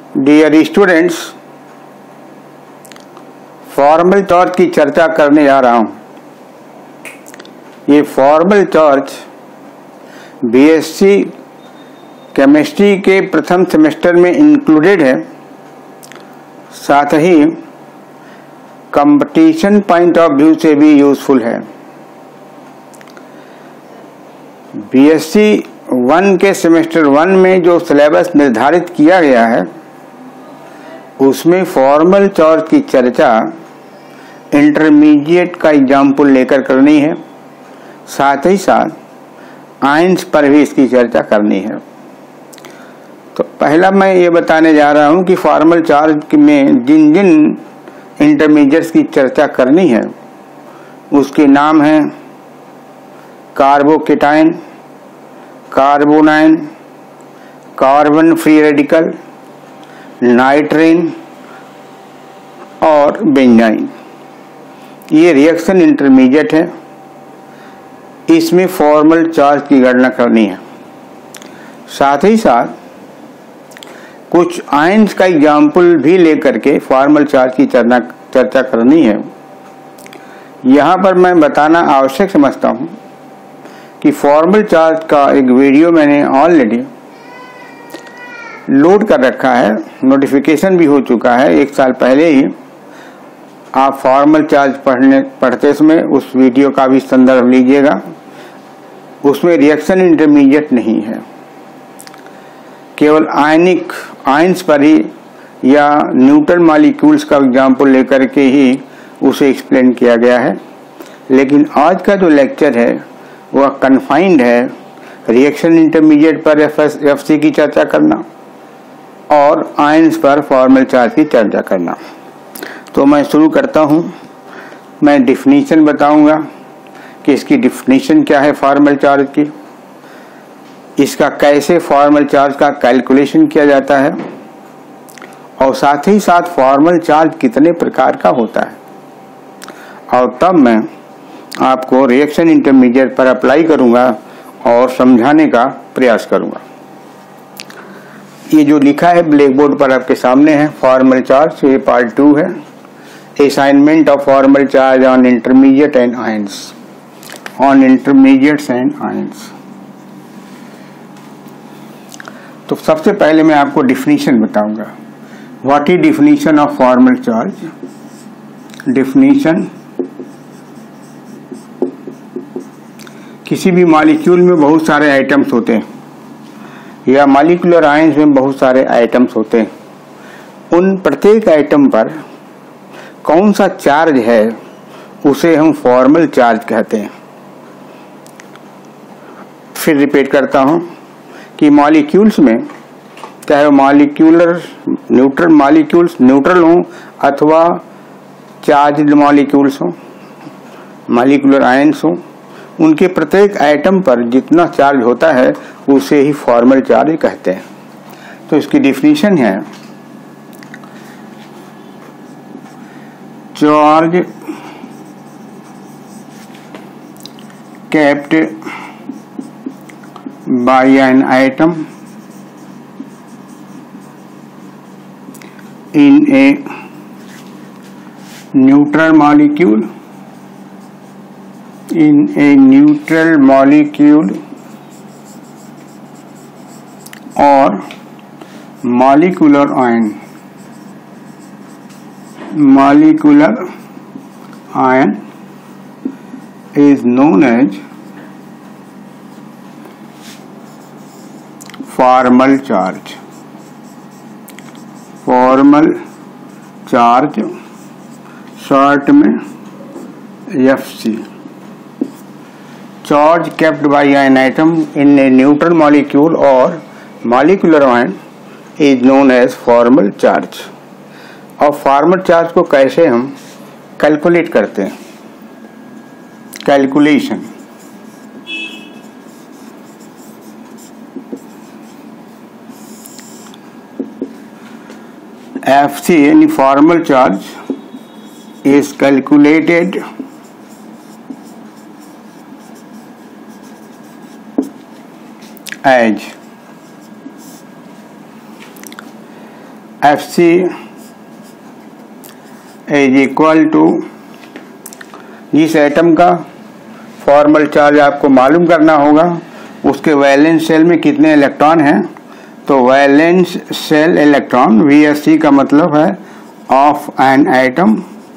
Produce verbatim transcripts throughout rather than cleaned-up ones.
Dear students, formal charge की चर्चा करने जा रहा हूं। ये फॉर्मल चार्ज बीएससी केमिस्ट्री के प्रथम सेमेस्टर में इंक्लूडेड है, साथ ही कंपटीशन पॉइंट ऑफ व्यू से भी यूजफुल है। बीएससी वन के सेमेस्टर वन में जो सिलेबस निर्धारित किया गया है उसमें फॉर्मल चार्ज की चर्चा इंटरमीडिएट का एग्जाम्पल लेकर करनी है, साथ ही साथ आयंस पर भी इसकी चर्चा करनी है। तो पहला मैं ये बताने जा रहा हूँ कि फॉर्मल चार्ज में जिन जिन इंटरमीडिएट्स की चर्चा करनी है उसके नाम हैं carbocation, carbanion, carbon free radical, nitrene और बेंजाइन। ये रिएक्शन इंटरमीडिएट है, इसमें फॉर्मल चार्ज की गणना करनी है। साथ ही साथ कुछ आयंस का एग्जाम्पल भी लेकर के फॉर्मल चार्ज की चर्चा चर्चा करनी है। यहाँ पर मैं बताना आवश्यक समझता हूँ कि फॉर्मल चार्ज का एक वीडियो मैंने ऑलरेडी लोड कर रखा है, नोटिफिकेशन भी हो चुका है एक साल पहले ही। आप फॉर्मल चार्ज पढ़ने पढ़ते समय उस वीडियो का भी संदर्भ लीजिएगा। उसमें रिएक्शन इंटरमीडिएट नहीं है, केवल आयनिक आयंस पर ही या न्यूट्रल मॉलिक्यूल्स का एग्जाम्पल लेकर के ही उसे एक्सप्लेन किया गया है। लेकिन आज का जो लेक्चर है वह कन्फाइंड है रिएक्शन इंटरमीडिएट पर एफ सी की चर्चा करना और आयंस पर फॉर्मल चार्ज की चर्चा करना। तो मैं शुरू करता हूं। मैं डिफिनीशन बताऊंगा कि इसकी डिफिनीशन क्या है फॉर्मल चार्ज की, इसका कैसे फॉर्मल चार्ज का कैलकुलेशन किया जाता है और साथ ही साथ फॉर्मल चार्ज कितने प्रकार का होता है, और तब मैं आपको रिएक्शन इंटरमीडिएट पर अप्लाई करूंगा और समझाने का प्रयास करूंगा। ये जो लिखा है ब्लैक बोर्ड पर आपके सामने है फॉर्मल चार्ज, ये पार्ट टू है, assignment of formal charge on intermediate and ions on intermediates and ions. तो सबसे पहले मैं आपको डिफिनीशन बताऊंगा। What is definition of formal charge? Definition किसी भी मॉलिक्यूल में बहुत सारे आइटम्स होते हैं या मॉलिक्यूलर आयंस में बहुत सारे आइटम्स होते हैं। उन प्रत्येक आइटम पर कौन सा चार्ज है उसे हम फॉर्मल चार्ज कहते हैं। फिर रिपीट करता हूं कि मॉलिक्यूल्स में चाहे मॉलिक्यूलर न्यूट्रल मॉलिक्यूल्स न्यूट्रल हों अथवा चार्ज्ड मॉलिक्यूल्स हों, मॉलिक्यूलर आयंस हों, उनके प्रत्येक आइटम पर जितना चार्ज होता है उसे ही फॉर्मल चार्ज कहते हैं। तो इसकी डिफिनीशन है charge kept by an atom in a neutral molecule in a neutral molecule or molecular ion molecular ion is known as formal charge. Formal charge short में F C. Charge kept by an atom in a neutral molecule or molecular ion is known as formal charge. और formal charge को कैसे हम calculate करते हैं? Calculation F C यानी formal charge is calculated as F C is equal to, जिस atom का formal charge आपको मालूम करना होगा उसके वैलेंस शेल में कितने इलेक्ट्रॉन हैं, तो valence shell electron V S C का मतलब है of an atom,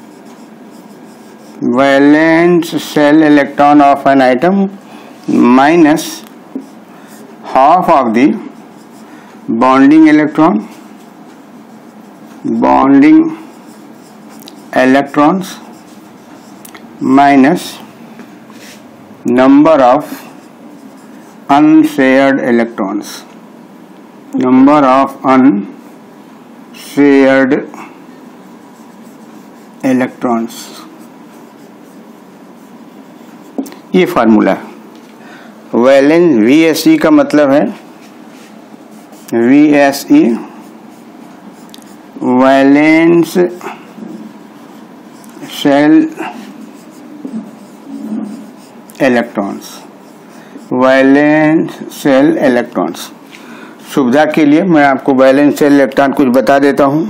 valence shell electron of an atom minus half of the bonding electron, bonding electrons minus number of unshared electrons, number of unshared electrons, ये formula है। Valence V S E का मतलब है V S E valence shell electrons, valence shell electrons. सुविधा के लिए मैं आपको वैलेंस शेल इलेक्ट्रॉन कुछ बता देता हूं।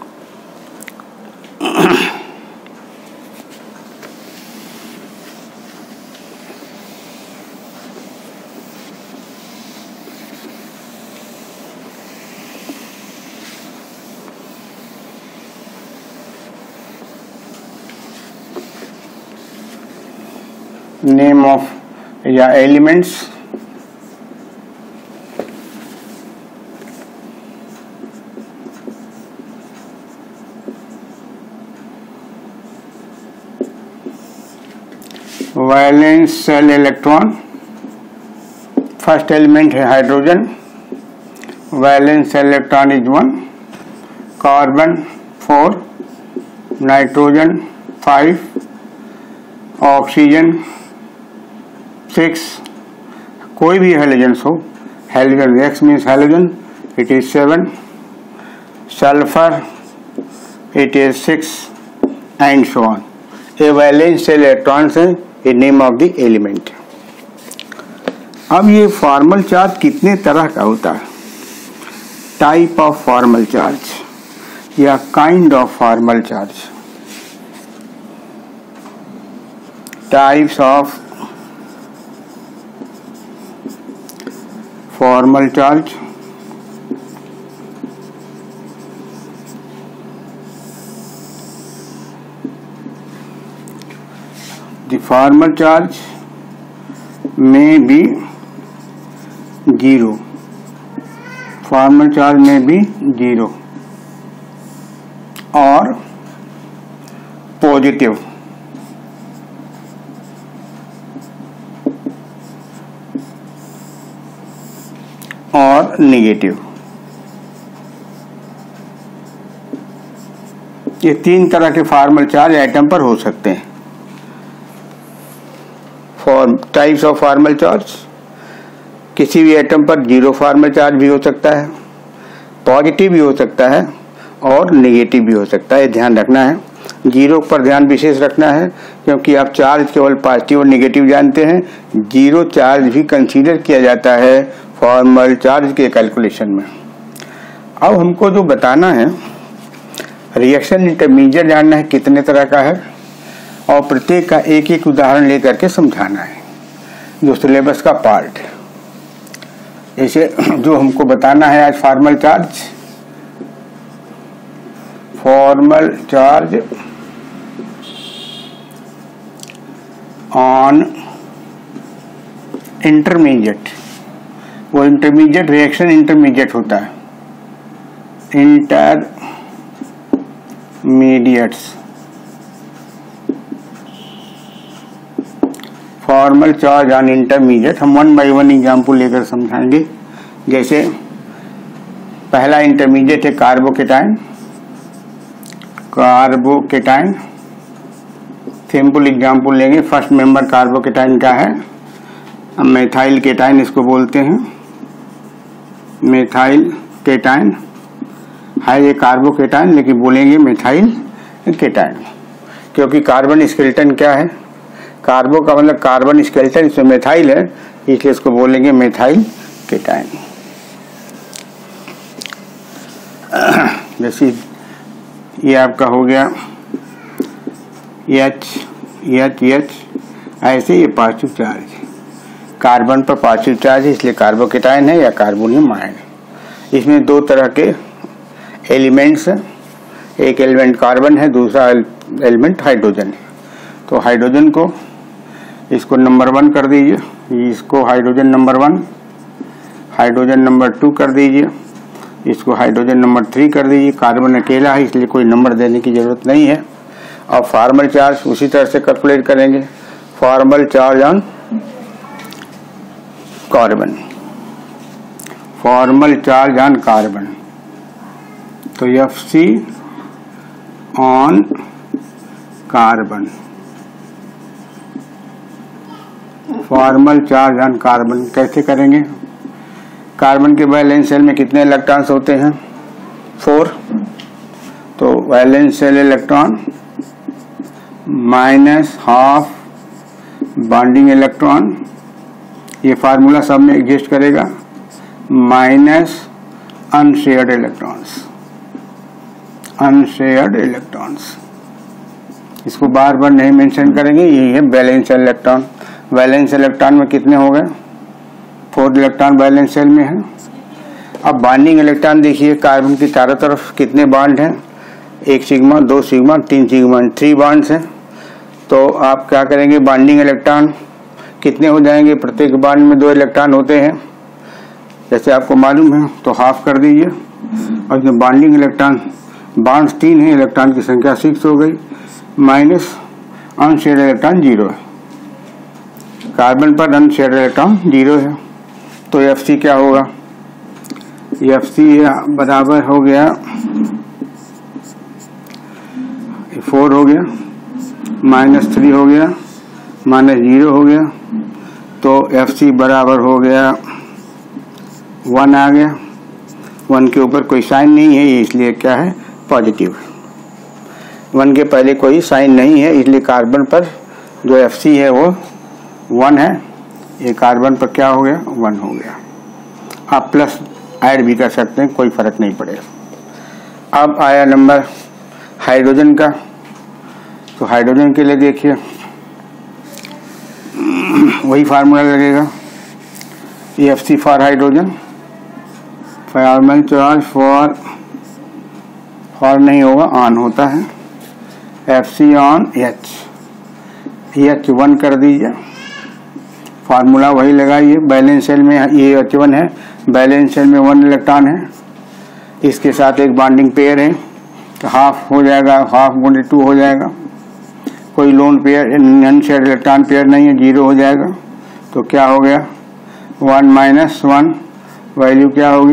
नेम ऑफ या elements, valence shell electron, first element है hydrogen, valence shell electron is one, carbon four, nitrogen five, oxygen six, कोई भी हेलोजन्स हो, halogen X means halogen it is seven, sulphur it is six and so on. ये valence shell electrons हैं, ये name of the element. अब ये formal charge कितने तरह का होता है, टाइप ऑफ फॉर्मल चार्ज या kind of formal charge, types of formal charge, the formal charge may be zero, formal charge may be zero or positive, और negative. ये तीन तरह के फॉर्मल चार्ज एटम पर हो सकते हैं। For types of formal charge, किसी भी एटम पर जीरो फॉर्मल चार्ज भी हो सकता है, पॉजिटिव भी हो सकता है और नेगेटिव भी हो सकता है। ध्यान रखना है, जीरो पर ध्यान विशेष रखना है क्योंकि आप चार्ज केवल पॉजिटिव और नेगेटिव जानते हैं, जीरो चार्ज भी कंसीडर किया जाता है फॉर्मल चार्ज के कैलकुलेशन में। अब हमको जो बताना है, रिएक्शन इंटरमीडिएट जानना है कितने तरह का है और प्रत्येक का एक एक उदाहरण लेकर के समझाना है जो सिलेबस का पार्ट है। जैसे जो हमको बताना है आज formal charge, formal charge on intermediate, वो इंटरमीडिएट रिएक्शन इंटरमीडिएट होता है, intermediates, formal charge on intermediate. हम वन बाय वन एग्जाम्पल लेकर समझाएंगे। जैसे पहला इंटरमीडिएट है कार्बोकेटाइन, कार्बोकेटाइन सिंपल एग्जाम्पल लेंगे। फर्स्ट मेंबर कार्बोकेटाइन का है मेथाइल केटाइन, इसको बोलते हैं मेथाइल केटाइन है। ये कार्बोकेटाइन लेकिन बोलेंगे मेथाइल केटाइन क्योंकि कार्बन स्केलेटन क्या है, कार्बो का मतलब कार्बन स्केलेटन, इसमें मेथाइल है इसलिए इसको बोलेंगे मेथाइल केटाइन। जैसे ये आपका हो गया एच एच एच, ऐसे ये पॉजिटिव चार्ज, कार्बन पर पॉजिटिव चार्ज है इसलिए कार्बोकेटाइन है या कार्बोनियम आयन है। इसमें दो तरह के एलिमेंट्स हैं, एक एलिमेंट कार्बन है, दूसरा एलिमेंट हाइड्रोजन है। तो हाइड्रोजन को इसको नंबर वन कर दीजिए, इसको hydrogen number one, hydrogen number two कर दीजिए, इसको हाइड्रोजन नंबर थ्री कर दीजिए। कार्बन अकेला है इसलिए कोई नंबर देने की जरूरत नहीं है। और फॉर्मल चार्ज उसी तरह से कैलकुलेट करेंगे, formal charge on carbon, formal charge on carbon, तो F C on carbon, formal charge on carbon कैसे करेंगे? कार्बन के वैलेंस शेल में कितने इलेक्ट्रॉन्स होते हैं? फोर। तो valence shell electron minus half bonding electron, ये फार्मूला सब में एग्जिस्ट करेगा, minus unshared electrons, unshared electrons, इसको बार बार नहीं मेंशन करेंगे। यही है valence shell electron. Valence electron में कितने हो गए? फोर इलेक्ट्रॉन वैलेंस शेल में है। अब बॉन्डिंग इलेक्ट्रॉन देखिए, कार्बन की चारों तरफ कितने बॉन्ड हैं? एक सिग्मा, दो सिग्मा, तीन सिग्मा, थ्री बॉन्ड्स हैं। तो आप क्या करेंगे? बॉन्डिंग इलेक्ट्रॉन कितने हो जाएंगे? प्रत्येक बॉन्ड में दो इलेक्ट्रॉन होते हैं जैसे आपको मालूम है, तो हाफ कर दीजिए। और इसमें बॉन्डिंग इलेक्ट्रॉन, बॉन्ड्स तीन है, इलेक्ट्रॉन की संख्या सिक्स हो गई, माइनस अनशेयर्ड इलेक्ट्रॉन जीरो है, कार्बन पर अनशेयर्ड इलेक्ट्रॉन जीरो है। तो एफ सी क्या होगा? एफ सी बराबर हो गया फोर हो गया, माइनस थ्री हो गया, माइनस जीरो हो गया, तो एफ सी बराबर हो गया वन आ गया। वन के ऊपर कोई साइन नहीं है, ये इसलिए क्या है? पॉजिटिव। वन के पहले कोई साइन नहीं है इसलिए कार्बन पर जो एफ सी है वो वन है, ये कार्बन पर क्या हो गया? वन हो गया। आप प्लस ऐड भी कर सकते हैं, कोई फर्क नहीं पड़ेगा। अब आया नंबर हाइड्रोजन का, तो हाइड्रोजन के लिए देखिए वही फार्मूला लगेगा, F C for hydrogen, formal charge for, for नहीं होगा, ऑन होता है, F C on H, H one कर दीजिए, फार्मूला वही लगाइए। बैलेंस शेल में ये एच वन है, बैलेंस शेल में वन इलेक्ट्रॉन है, इसके साथ एक बॉन्डिंग पेयर है, तो हाफ हो जाएगा, हाफ गुणे टू हो जाएगा। कोई lone pair, unshared electron pair नहीं है, जीरो हो जाएगा। तो क्या हो गया? वन माइनस वन, वैल्यू क्या होगी?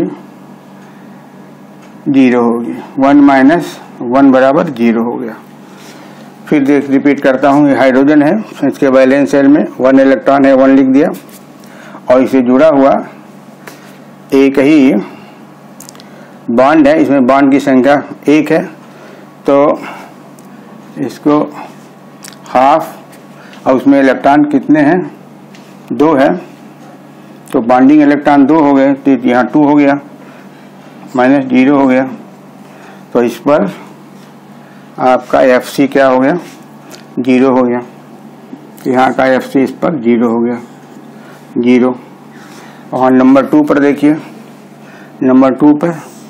जीरो होगी। वन माइनस वन बराबर जीरो हो गया। फिर देख रिपीट करता हूँ, ये हाइड्रोजन है, इसके वैलेंस शेल में वन इलेक्ट्रॉन है, वन लिख दिया, और इसे जुड़ा हुआ एक ही बॉन्ड है, इसमें बॉन्ड की संख्या एक है, तो इसको हाफ, और उसमें इलेक्ट्रॉन कितने हैं? दो है, तो बॉन्डिंग इलेक्ट्रॉन दो हो गए, तो यहाँ टू हो गया, माइनस जीरो हो गया। तो इस पर आपका एफ सी क्या हो गया? जीरो हो गया। यहाँ का एफ सी इस पर जीरो हो गया, जीरो। और नंबर टू पर देखिए, नंबर टू पर,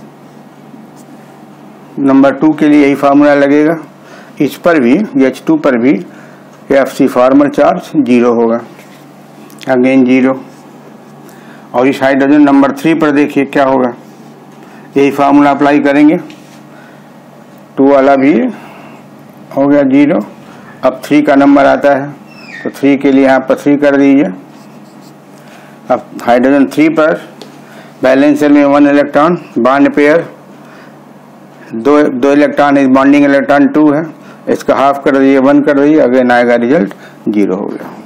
नंबर टू के लिए यही फार्मूला लगेगा, इस पर भी, एच टू पर भी F C formal charge zero होगा, अगेन जीरो। और इस हाइड्रोजन नंबर थ्री पर देखिए क्या होगा, यही फार्मूला अप्लाई करेंगे, टू वाला भी हो गया जीरो। अब थ्री का नंबर आता है, तो थ्री के लिए यहाँ पर थ्री कर दीजिए। अब हाइड्रोजन थ्री पर बैलेंस शेल में वन इलेक्ट्रॉन, बॉन्ड पेयर दो दो इलेक्ट्रॉन, इस बॉन्डिंग इलेक्ट्रॉन टू है, इसका हाफ कर दीजिए, वन कर दीजिए, अगेन आएगा रिजल्ट जीरो हो गया।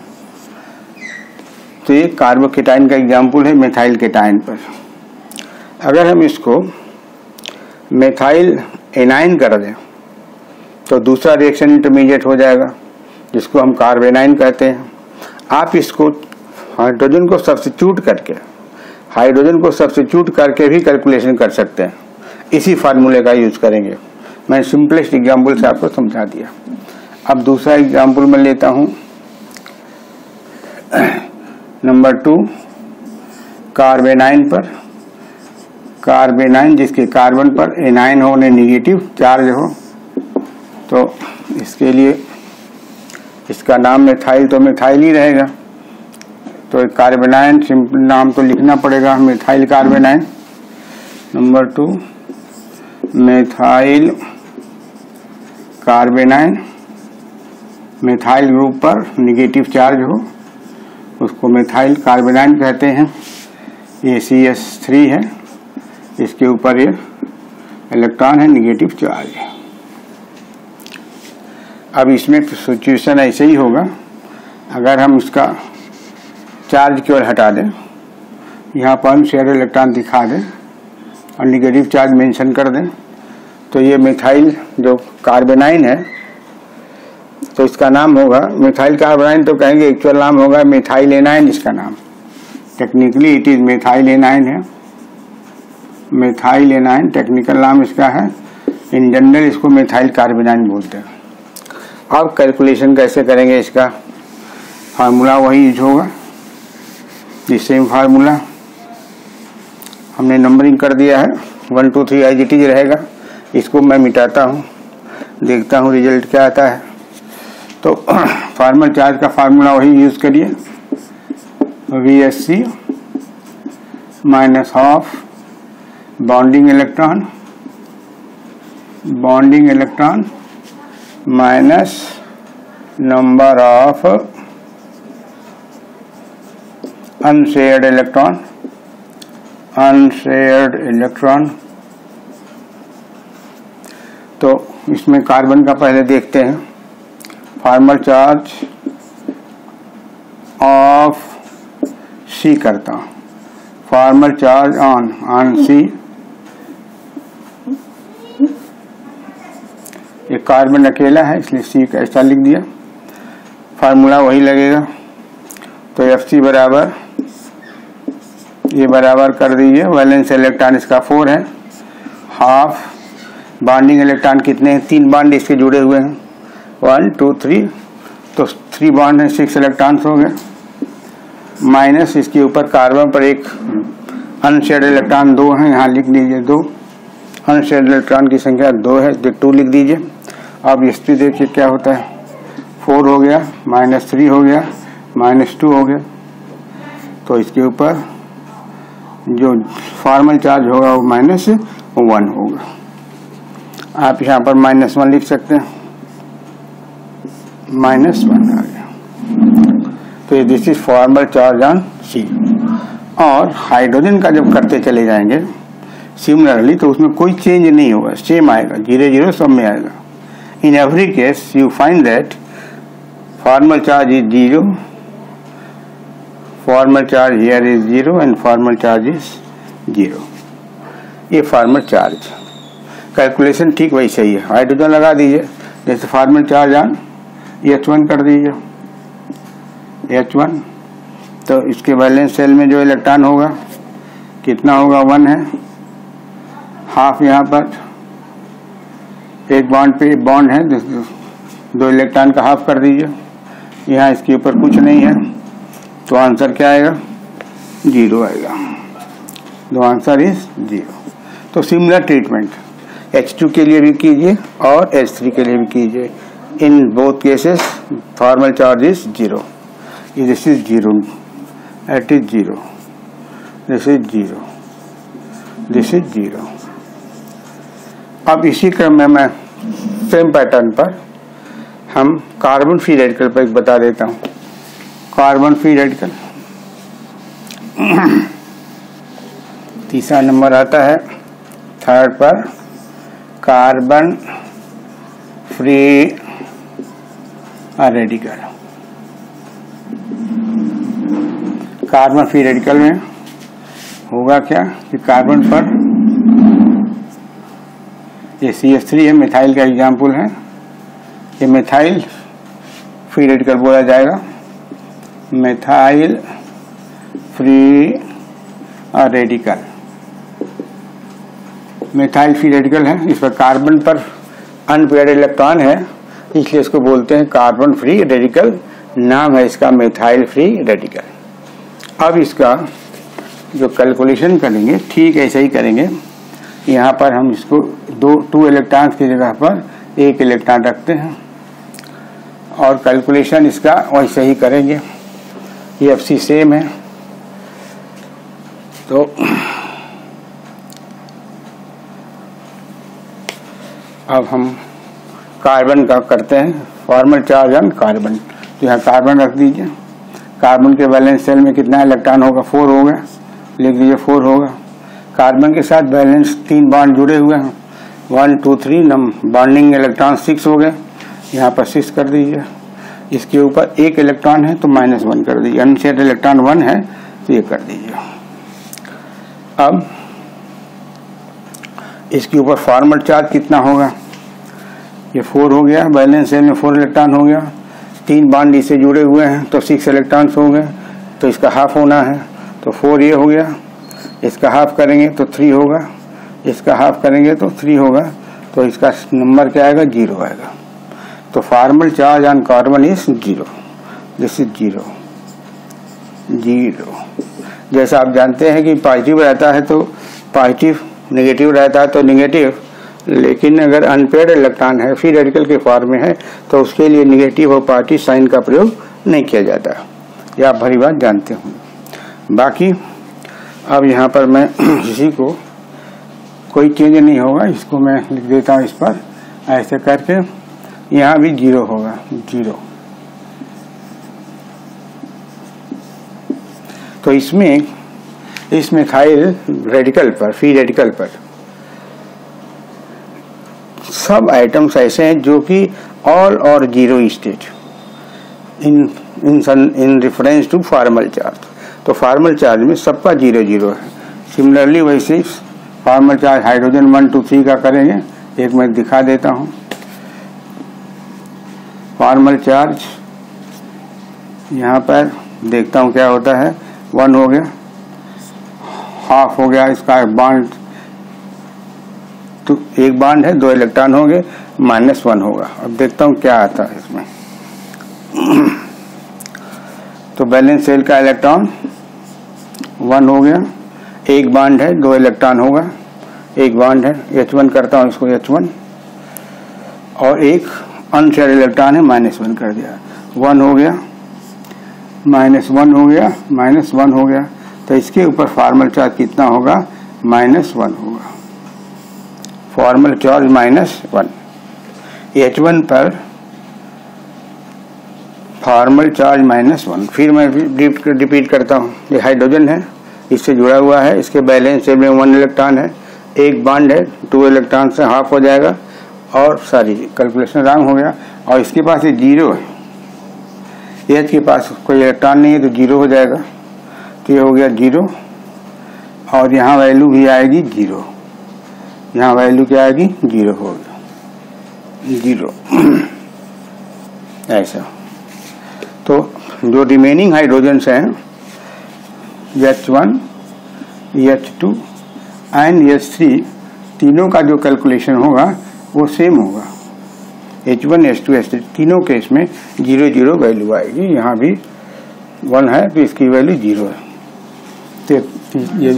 तो ये कार्बोकेटाइन का एग्जाम्पल है मेथाइल केटाइन पर। अगर हम इसको मेथाइल एनाइन कर दें तो दूसरा रिएक्शन इंटरमीडिएट हो जाएगा, जिसको हम कार्बेनाइन कहते हैं। आप इसको हाइड्रोजन को सब्स्टिट्यूट करके हाइड्रोजन को सब्स्टिट्यूट करके भी कैलकुलेशन कर सकते हैं। इसी फार्मूले का यूज करेंगे। मैं सिंपलेस्ट एग्जाम्पल से आपको समझा दिया। अब दूसरा एग्जाम्पल मैं लेता हूँ, नंबर टू, कार्बेनाइन पर। कार्बेनाइन जिसके कार्बन पर एनाइन हो, नेगेटिव चार्ज हो, तो इसके लिए इसका नाम मिथाइल तो मिथाइल ही रहेगा। तो कार्बेनाइन सिंपल नाम तो लिखना पड़ेगा, methyl carbanion. Number two, methyl carbanion, methyl group पर निगेटिव चार्ज हो उसको मिथाइल कार्बेनाइन कहते हैं। ये सी एस थ्री है, इसके ऊपर ये इलेक्ट्रॉन है, निगेटिव चार्ज है। अब इसमें सिचुएशन ऐसे ही होगा, अगर हम इसका चार्ज केवल हटा दें, यहाँ पर हम शेयर इलेक्ट्रॉन दिखा दें और निगेटिव चार्ज मेंशन कर दें, तो ये मिथाइल जो कार्बेनाइन है, तो इसका नाम होगा मिथाइल कार्बेनाइन, तो कहेंगे एक्चुअल नाम होगा मिथाइल एनाइन। इसका नाम technically it is methyl anion है, मिथाइल एनाइन टेक्निकल नाम इसका है। इन जनरल इसको मिथाइल कार्बेनाइन बोलते हैं। अब कैलकुलेशन कैसे करेंगे, इसका फार्मूला वही यूज होगा, ये सेम फार्मूला हमने नंबरिंग कर दिया है, one two three as it is रहेगा। इसको मैं मिटाता हूँ, देखता हूँ रिजल्ट क्या आता है। तो फॉर्मल चार्ज का फार्मूला वही यूज करिए, V S C minus half bonding electron, bonding electron minus number of unshared electron, unshared electron. तो इसमें कार्बन का पहले देखते हैं, फॉर्मल चार्ज ऑफ सी करता हूं, formal charge on on C. ये कार्बन अकेला है इसलिए सी का ऐसा लिख दिया, फार्मूला वही लगेगा। तो एफ सी बराबर, ये बराबर कर दीजिए, वैलेंस इलेक्ट्रॉन इसका फोर है, हाफ बॉन्डिंग इलेक्ट्रॉन कितने हैं, तीन बॉन्ड इसके जुड़े हुए हैं, वन टू थ्री, तो थ्री बॉन्ड है, सिक्स इलेक्ट्रॉन्स हो गए, माइनस इसके ऊपर कार्बन पर एक अनशेयर्ड इलेक्ट्रॉन दो हैं, यहाँ लिख दीजिए दो, अनशेयर्ड इलेक्ट्रॉन की संख्या दो है तो टू लिख दीजिए। अब इस पर देखिए क्या होता है, फोर हो गया, माइनस थ्री हो गया, माइनस टू हो गया, तो इसके ऊपर जो फॉर्मल चार्ज होगा वो माइनस वन होगा। आप यहाँ पर माइनस वन लिख सकते हैं, माइनस वन आ गया। तो this is formal charge on C. और हाइड्रोजन का जब करते चले जाएंगे सिमिलरली, तो उसमें कोई चेंज नहीं होगा, सेम आएगा, जीरो जीरो सब में आएगा। In every case you find that formal charge is zero, formal charge here is zero and formal charge is zero. ये फॉर्मल चार्ज कैलकुलेशन ठीक वैसे ही है, हाइड्रोजन लगा दीजिए, जैसे formal charge on H one कर दीजिए, एच वन, तो इसके वैलेंस सेल में जो इलेक्ट्रॉन होगा कितना होगा, वन है, हाफ यहाँ पर एक बॉन्ड पे बॉन्ड है, दो इलेक्ट्रॉन का हाफ कर दीजिए, यहाँ इसके ऊपर कुछ नहीं है, तो आंसर क्या आएगा, जीरो आएगा। दो आंसर इज जीरो। तो सिमिलर ट्रीटमेंट एच टू के लिए भी कीजिए और एच थ्री के लिए भी कीजिए। In both cases formal charge is zero, this is zero, at is zero, this is zero, this is zero. अब इसी क्रम में मैं सेम पैटर्न पर हम कार्बन फ्री रेडिकल पर एक बता देता हूँ। कार्बन फ्री रेडिकल तीसरा नंबर आता है, थर्ड पर carbon free radical. Carbon free radical में होगा क्या कि कार्बन पर ये सी एच थ्री है, मिथाइल का एग्जाम्पल है, ये मिथाइल फ्री रेडिकल बोला जाएगा, methyl free radical. Methyl free radical है, इस पर कार्बन पर अनपेयर्ड इलेक्ट्रॉन है, इसलिए इसको बोलते हैं कार्बन फ्री रेडिकल, नाम है इसका मिथाइल फ्री रेडिकल। अब इसका जो कैलकुलेशन करेंगे ठीक ऐसे ही करेंगे। यहाँ पर हम इसको दो टू इलेक्ट्रॉन की जगह पर एक इलेक्ट्रॉन रखते हैं और कैलकुलेशन इसका वैसे ही करेंगे। ये एफ सी सेम है, तो अब हम कार्बन का करते हैं, फॉर्मल चार्ज ऑन कार्बन। तो यहाँ कार्बन रख दीजिए। कार्बन के वैलेंस शेल में कितना इलेक्ट्रॉन होगा? फोर होगा, लिख दीजिए फोर होगा। कार्बन के साथ बैलेंस तीन बॉन्ड जुड़े हुए हैं, वन टू थ्री, नम बॉन्डिंग इलेक्ट्रॉन सिक्स हो गए, यहाँ पर सिक्स कर दीजिए। इसके ऊपर एक इलेक्ट्रॉन है तो माइनस वन कर दीजिए, अनशेयर्ड इलेक्ट्रॉन वन है तो ये कर दीजिए। अब इसके ऊपर फॉर्मल चार्ज कितना होगा? ये फोर हो गया, बैलेंस शेल में फोर इलेक्ट्रॉन हो गया, तीन बॉन्ड इससे जुड़े हुए हैं तो सिक्स इलेक्ट्रॉन्स हो गए, तो इसका हाफ होना है, तो फोर ये हो गया, इसका हाफ करेंगे तो थ्री होगा, इसका हाफ करेंगे तो थ्री होगा, तो इसका नंबर क्या आएगा? जीरो आएगा। तो formal charge on carbon is zero, this is zero, zero. जैसा आप जानते हैं कि पॉजिटिव रहता है तो पॉजिटिव, नेगेटिव रहता है तो नेगेटिव, लेकिन अगर अनपेयर्ड इलेक्ट्रॉन है, फ्री रेडिकल के फॉर्म में है, तो उसके लिए नेगेटिव और पॉजिटिव साइन का प्रयोग नहीं किया जाता। यह आप भली बात जानते होंगे। बाकी अब यहाँ पर मैं इसी को कोई चेंज नहीं होगा, इसको मैं लिख देता हूँ इस पर ऐसे करके, यहाँ भी जीरो होगा, जीरो। तो इसमें इस मिथाइल रेडिकल पर, फ्री रेडिकल पर सब आइटम्स ऐसे हैं जो कि ऑल और zero state in in in reference to formal charge. तो फॉर्मल चार्ज में सबका जीरो जीरो है। सिमिलरली वैसे formal charge hydrogen one two three का करेंगे, एक मैं दिखा देता हूँ। फॉर्मल चार्ज यहाँ पर देखता हूँ क्या होता है, वन हो गया, हाफ हो गया, इसका बॉन्ड तो एक बॉन्ड है, दो इलेक्ट्रॉन होंगे, माइनस वन होगा। अब देखता हूँ क्या आता है इसमें। तो बैलेंस शेल का इलेक्ट्रॉन वन हो गया, एक बॉन्ड है, दो इलेक्ट्रॉन होगा, एक बॉन्ड है, एच वन करता हूँ इसको एच वन, और एक अनशेयर्ड इलेक्ट्रॉन है, माइनस वन कर दिया, वन हो गया, माइनस वन हो गया, माइनस वन हो गया। तो इसके ऊपर फॉर्मल चार्ज कितना होगा? माइनस वन होगा, formal charge minus one. H one पर फॉर्मल चार्ज माइनस वन। फिर मैं रिपीट करता हूँ, ये हाइड्रोजन है, इससे जुड़ा हुआ है, इसके बैलेंस शेल में वन इलेक्ट्रॉन है, एक बॉन्ड है, टू इलेक्ट्रॉन से हाफ हो जाएगा, और सारी कैलकुलेशन रॉन्ग हो गया, और इसके पास ये जीरो है, एच के पास कोई इलेक्ट्रॉन नहीं है तो जीरो हो जाएगा, तो ये हो गया जीरो, और यहाँ वैल्यू भी आएगी जीरो, यहाँ वैल्यू क्या आएगी? जीरो हो गया, जीरो। ऐसा। तो जो रिमेनिंग हाइड्रोजन्स हैं H one, H two and H three, तीनों का जो कैलकुलेशन होगा वो सेम होगा। H one, H two, H three तीनों केस में जीरो जीरो वैल्यू आएगी। यहाँ भी वन है तो इसकी वैल्यू जीरो है। तो ये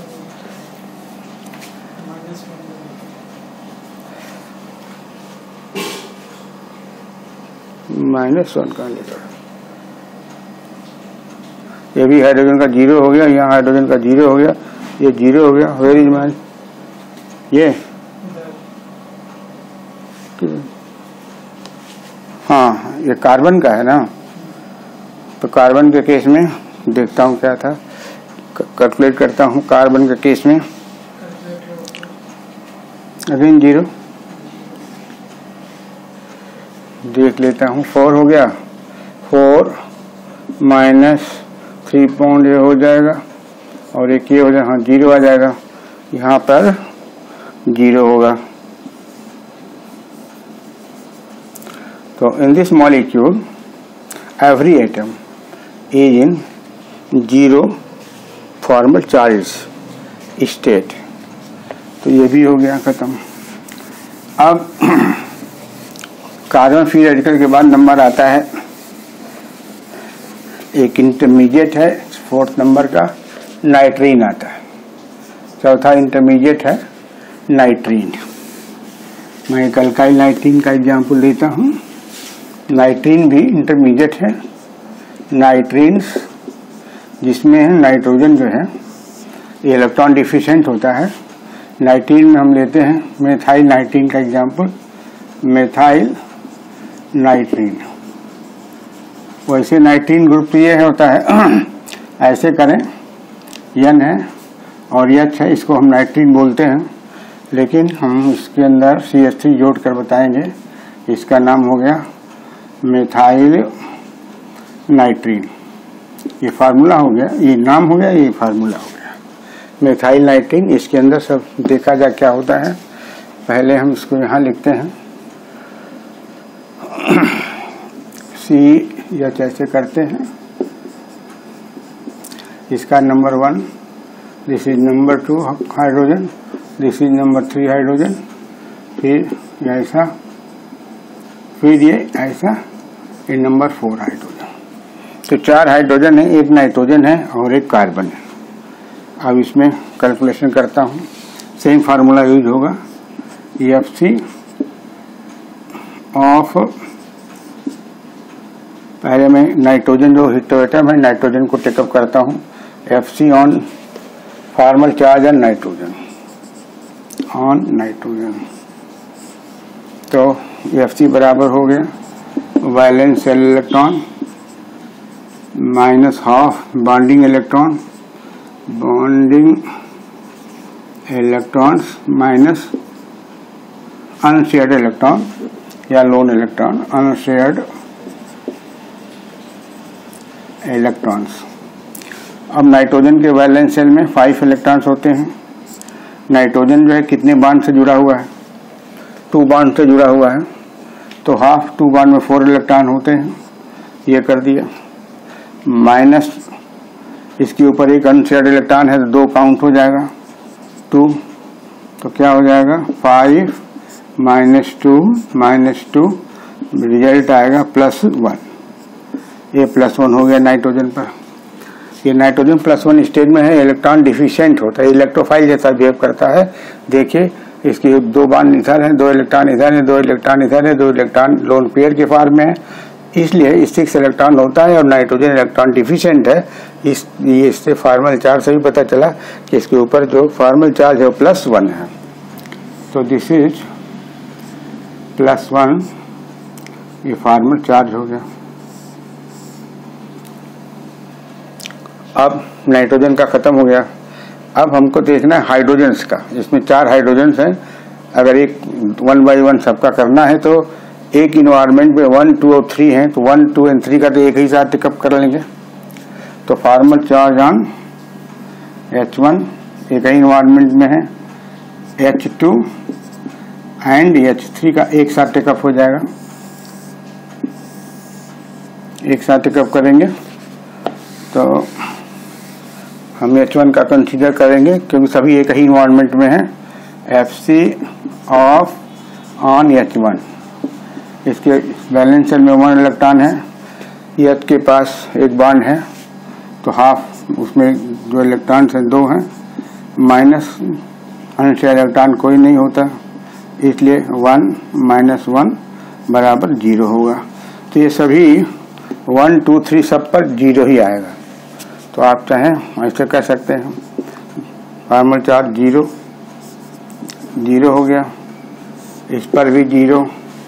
माइनस वन का लेकर, ये भी हाइड्रोजन का जीरो हो गया, यहाँ हाइड्रोजन का जीरो हो गया, ये जीरो हो गया। वेयर इज माइनस, ये हाँ ये कार्बन का है ना, तो कार्बन के केस में देखता हूँ क्या था, कैलकुलेट करता हूँ। कार्बन के केस में अगेन जीरो, देख लेता हूँ, फोर हो गया, फोर माइनस थ्री पॉइंट ये हो जाएगा, और एक ये हो जाएगा, हाँ जीरो आ जाएगा, यहाँ पर जीरो होगा। तो in this molecule every atom is in zero formal charge state. तो ये भी हो गया ख़त्म। अब कार्बन फ्री रेडिकल के बाद नंबर आता है एक इंटरमीडिएट है फोर्थ नंबर का, नाइट्रीन आता है। चौथा इंटरमीडिएट है नाइट्रीन। मैं एक अल्काइल नाइट्रीन का एग्जाम्पल देता हूँ। नाइट्रीन भी इंटरमीडिएट है। नाइट्रीन जिसमें नाइट्रोजन जो है ये इलेक्ट्रॉन डिफिशिएंट होता है। नाइट्रीन में हम लेते हैं मेथाइल नाइट्रीन का एग्जाम्पल, मेथाइल नाइट्रीन। वैसे नाइट्रीन ग्रुप ये होता है, ऐसे करें, एन है और एच है, इसको हम नाइट्रीन बोलते हैं, लेकिन हम इसके अंदर सी एच थ्री जोड़ कर बताएंगे। इसका नाम हो गया मेथाइल नाइट्रीन। ये फार्मूला हो गया, ये नाम हो गया, ये फार्मूला हो गया मेथाइल नाइट्रीन। इसके अंदर सब देखा जा क्या होता है। पहले हम इसको यहाँ लिखते हैं सी या कैसे करते हैं। इसका number one, this is number two hydrogen, this is number three hydrogen, फिर ऐसा, फिर ये ऐसा, ये नंबर फोर हाइड्रोजन। तो चार हाइड्रोजन है, एक नाइट्रोजन है और एक कार्बन है। अब इसमें कैलकुलेशन करता हूँ, सेम फार्मूला यूज होगा। एफ सी ऑफ, पहले मैं नाइट्रोजन जो हिस्टोएटम है नाइट्रोजन को टेकअप करता हूँ। F C on formal charge on nitrogen, on nitrogen. तो एफ सी बराबर हो गया valence shell electron minus half bonding electron, bonding electrons minus unshared electron या लोन इलेक्ट्रॉन, अनशेयर्ड इलेक्ट्रॉन्स। अब नाइट्रोजन के वैलेंस शेल में फाइव इलेक्ट्रॉन्स होते हैं। नाइट्रोजन जो है कितने बॉन्ड से जुड़ा हुआ है? टू बॉन्ड से जुड़ा हुआ है, तो हाफ टू बॉन्ड में फोर इलेक्ट्रॉन होते हैं। ये कर दिया, माइनस इसके ऊपर एक अनशेयर्ड इलेक्ट्रॉन है तो दो काउंट हो जाएगा, टू, तो क्या हो जाएगा five minus two minus two, result आएगा प्लस वन। ये प्लस वन हो गया नाइट्रोजन पर। ये नाइट्रोजन प्लस वन स्टेज में है, इलेक्ट्रॉन डिफिशिएंट होता है, इलेक्ट्रोफाइल जैसा बिहेव करता है। देखिए इसके दो बॉन्ड इधर है, दो इलेक्ट्रॉन इधर है, दो इलेक्ट्रॉन इधर है, दो इलेक्ट्रॉन लोन पेयर के फॉर्म में है, इसलिए सिक्स इलेक्ट्रॉन होता है और नाइट्रोजन इलेक्ट्रॉन डिफिशिएंट है। इस ये इससे फॉर्मल चार्ज से भी पता चला कि इसके ऊपर जो फॉर्मल चार्ज है वो प्लस वन है। तो दिस इज प्लस वन, ये फॉर्मल चार्ज हो गया। अब नाइट्रोजन का खत्म हो गया। अब हमको देखना है हाइड्रोजन्स का। इसमें चार हाइड्रोजन्स हैं, अगर एक वन बाई वन सबका करना है तो एक इन्वायरमेंट में वन टू और थ्री हैं, तो वन टू एंड थ्री का तो एक ही साथ टिकअप कर लेंगे। तो formal charge on H one एक ही इन्वायरमेंट में है, H two and H three का एक साथ टिकअप हो जाएगा, एक साथ टिकअप करेंगे। तो हम एच वन का कंसीडर करेंगे क्योंकि सभी एक ही इन्वायरमेंट में है। F C of on H one, इसके बैलेंस शेल में वन इलेक्ट्रॉन है, एच के पास एक बॉन्ड है तो हाफ उसमें जो इलेक्ट्रॉन हैं दो हैं, माइनस अनशेयर्ड इलेक्ट्रॉन कोई नहीं होता, इसलिए वन माइनस वन बराबर जीरो होगा। तो ये सभी वन टू थ्री सब पर जीरो ही आएगा। तो आप चाहें ऐसे कर सकते हैं, फॉर्मल चार्ज जीरो जीरो हो गया, इस पर भी जीरो,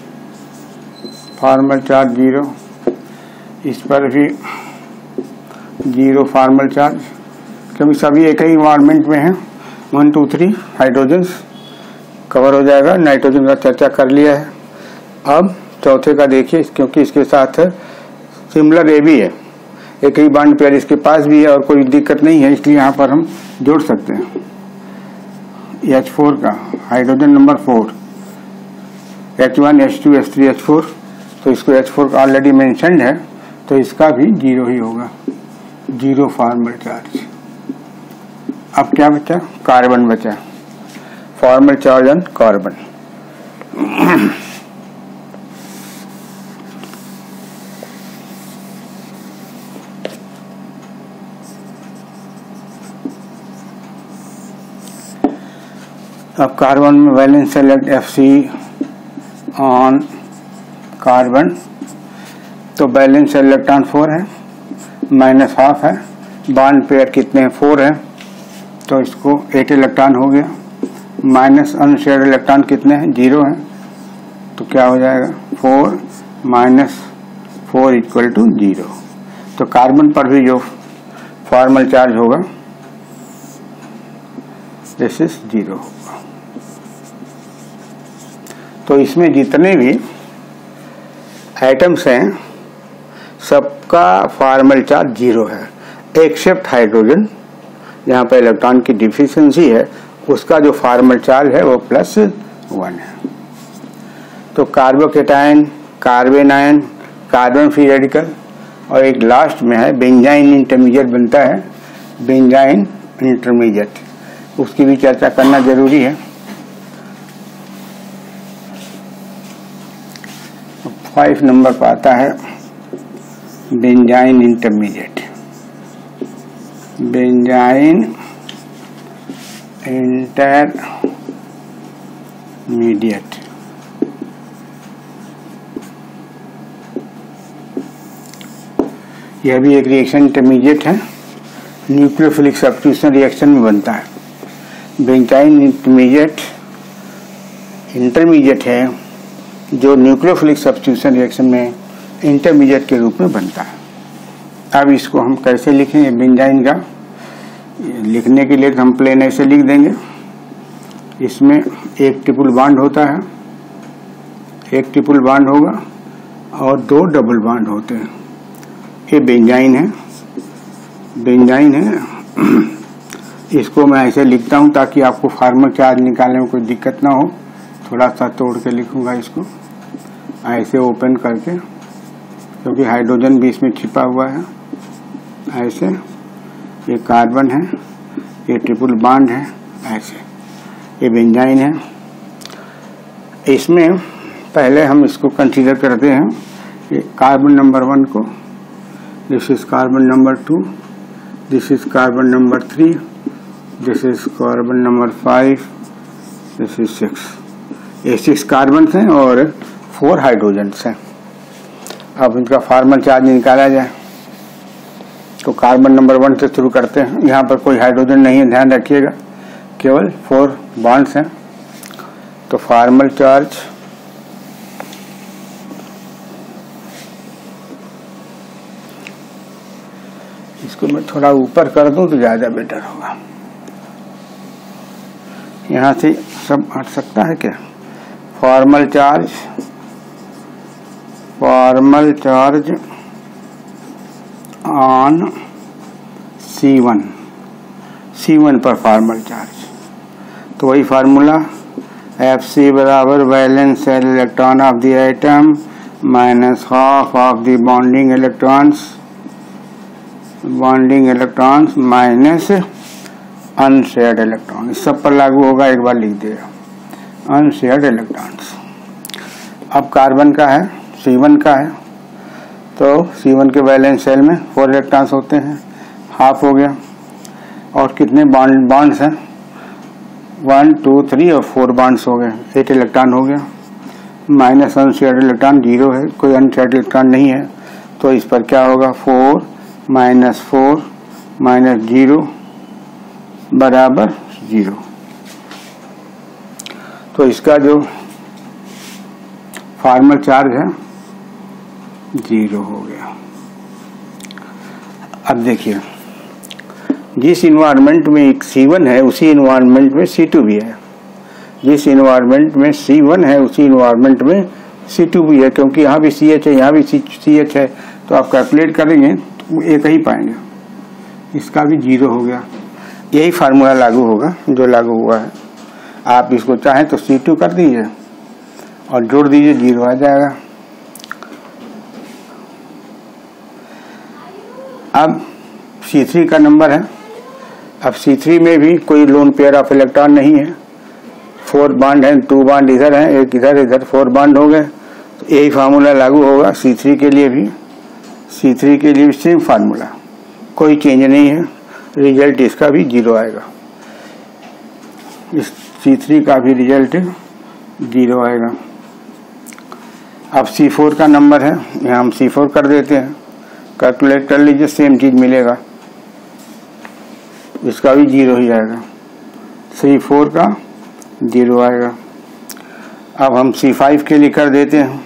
फॉर्मल चार्ज जीरो, इस पर भी जीरो फॉर्मल चार्ज, क्योंकि सभी एक ही इन्वायरमेंट में हैं। One two three hydrogens cover हो जाएगा। नाइट्रोजन का चर्चा कर लिया है। अब चौथे का देखिए, क्योंकि इसके साथ सिमिलर ए भी है, एक ही बॉन्ड पेयर इसके पास भी है और कोई दिक्कत नहीं है, इसलिए यहाँ पर हम जोड़ सकते हैं। एच फोर का hydrogen number four, H one H two H three H four, तो इसको एच फोर का ऑलरेडी मेंशन्ड है तो इसका भी जीरो ही होगा, जीरो फॉर्मल चार्ज। अब क्या बचा? कार्बन बचा। Formal charge on carbon. अब कार्बन में valence select F C on carbon, तो बैलेंस इलेक्ट्रॉन फोर है, माइनस हाफ है, बॉन्ड पेयर कितने हैं, फोर है, तो इसको एट इलेक्ट्रॉन हो गया। माइनस अनशेयर्ड इलेक्ट्रॉन कितने हैं, जीरो है, तो क्या हो जाएगा, four minus four equal to zero. तो कार्बन पर भी जो फॉर्मल चार्ज होगा दिस इज जीरो होगा। तो इसमें जितने भी एटम्स हैं सबका फॉर्मल चार्ज जीरो है, एक्सेप्ट हाइड्रोजन, जहाँ पर इलेक्ट्रॉन की डिफिशिएंसी है उसका जो फॉर्मल चार्ज है वो प्लस वन है। तो carbocation, carbanion, carbon free radical और एक लास्ट में है बेंजाइन इंटरमीडिएट बनता है, बेंजाइन इंटरमीडिएट, उसकी भी चर्चा करना जरूरी है। फाइव नंबर पर आता है बेंजाइन इंटरमीडिएट। बेंजाइन इंटरमीडिएट यह भी एक रिएक्शन इंटरमीडिएट है, न्यूक्लियोफिलिक सब्स्टिट्यूशन रिएक्शन में बनता है। बेंजाइन इंटरमीडिएट इंटरमीडिएट है जो न्यूक्लियोफिलिक सब्स्टिट्यूशन रिएक्शन में इंटरमीडिएट के रूप में बनता है। अब इसको हम कैसे लिखेंगे, बेंजाइन का लिखने के लिए हम प्लेन ऐसे लिख देंगे, इसमें एक ट्रिपल बॉन्ड होता है, एक ट्रिपल बॉन्ड होगा और दो डबल बॉन्ड होते हैं। ये बेंजाइन है, बेंजाइन है। इसको मैं ऐसे लिखता हूँ ताकि आपको फॉर्मल चार्ज निकालने में कोई दिक्कत ना हो। थोड़ा सा तोड़ के लिखूंगा इसको, ऐसे ओपन करके, क्योंकि हाइड्रोजन भी इसमें छिपा हुआ है। ऐसे ये कार्बन है, ये ट्रिपल बॉन्ड है, ऐसे ये बेंजाइन है। इसमें पहले हम इसको कंसीडर करते हैं, ये कार्बन नंबर वन को, this is carbon number two, this is carbon number three, this is carbon number five, this is six. ये सिक्स कार्बन हैं और फोर हाइड्रोजन्स हैं। अब इनका फॉर्मल चार्ज निकाला जाए तो कार्बन नंबर वन से शुरू करते हैं। यहाँ पर कोई हाइड्रोजन नहीं है, ध्यान रखिएगा, केवल फोर बॉन्ड्स हैं। तो फॉर्मल चार्ज इसको मैं थोड़ा ऊपर कर दूं तो ज्यादा बेटर होगा, यहाँ से सब हट सकता है क्या। Formal charge, formal charge on C one, C one पर फॉर्मल चार्ज, तो वही फार्मूला एफ सी बराबर valence shell electron of the atom minus half of the bonding electrons, bonding electrons minus unshared electron. इस सब पर लागू होगा, एक बार लिख देगा अनशेयर्ड इलेक्ट्रॉन्स। अब कार्बन का है, सी वन का है, तो सी वन के वैलेंस शेल में फोर इलेक्ट्रॉन्स होते हैं, हाफ हो गया। और कितने बॉन्ड बॉन्ड्स हैं, वन टू थ्री और फोर बॉन्ड्स हो गए, एट इलेक्ट्रॉन हो गया। माइनस अनशेयर्ड इलेक्ट्रॉन जीरो है, कोई अनशेयर्ड इलेक्ट्रॉन नहीं है, तो इस पर क्या होगा, four minus four minus zero बराबर जीरो। तो इसका जो फॉर्मल चार्ज है जीरो हो गया। अब देखिए, जिस इन्वायरमेंट में एक सी वन है उसी इन्वायरमेंट में सी टू भी है, जिस इन्वायरमेंट में सी वन है उसी इन्वायरमेंट में सी टू भी है, क्योंकि यहाँ भी सी एच है, यहाँ भी सी एच है, तो आप कैलकुलेट करेंगे तो एक ही पाएंगे। इसका भी जीरो हो गया। यही फार्मूला लागू होगा जो लागू हुआ है। आप इसको चाहें तो सी टू कर दीजिए और जोड़ दीजिए, जीरो आ जाएगा। अब सी थ्री का नंबर है। अब सी थ्री में भी कोई लोन पेयर ऑफ इलेक्ट्रॉन नहीं है, फोर बॉन्ड है, टू बॉन्ड इधर है, एक इधर इधर, फोर बॉन्ड हो गए। तो यही फार्मूला लागू होगा सी थ्री के लिए भी। सी थ्री के लिए भी सेम फार्मूला, कोई चेंज नहीं है। रिजल्ट इसका भी जीरो आएगा, इस सी थ्री का भी रिजल्ट जीरो आएगा। अब सी फोर का नंबर है, यहाँ हम सी फोर कर देते हैं, कैलकुलेट कर लीजिए, सेम चीज मिलेगा, इसका भी जीरो ही आएगा। सी फोर का जीरो आएगा। अब हम सी फाइव के लिए कर देते हैं।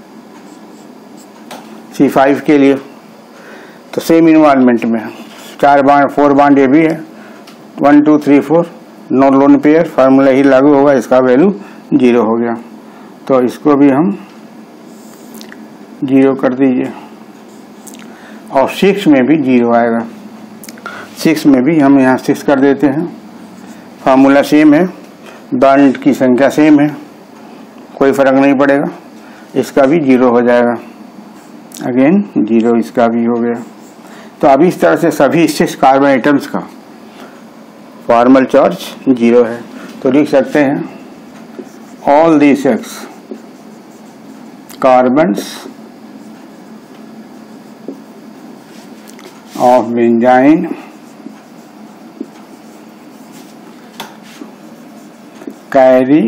सी फाइव के लिए तो सेम इन्वायरमेंट में है, चार बाड फोर बाड ये भी है, one two three four, no lone pair, formula ही लागू होगा, इसका वैल्यू जीरो हो गया। तो इसको भी हम जीरो कर दीजिए। और सिक्स में भी जीरो आएगा, सिक्स में भी हम यहाँ सिक्स कर देते हैं। फार्मूला सेम है, बॉन्ड की संख्या सेम है, कोई फर्क नहीं पड़ेगा, इसका भी जीरो हो जाएगा। अगेन जीरो इसका भी हो गया। तो अभी इस तरह से सभी सिक्स कार्बन आइटम्स का फॉर्मल चार्ज जीरो है। तो लिख सकते हैं all the six carbons of benzyne carry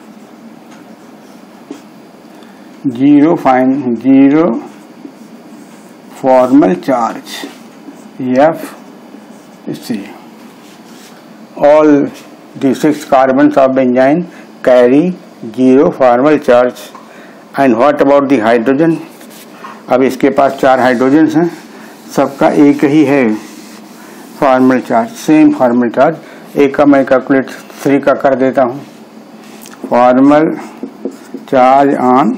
zero fine zero formal charge F C. All the six carbons of benzyne carry zero formal charge. And what about the hydrogen? अब इसके पास चार hydrogens हैं, सबका एक ही है formal charge, same formal charge. एक का मैं कैलकुलेट थ्री का कर देता हूँ। फॉर्मल चार्ज ऑन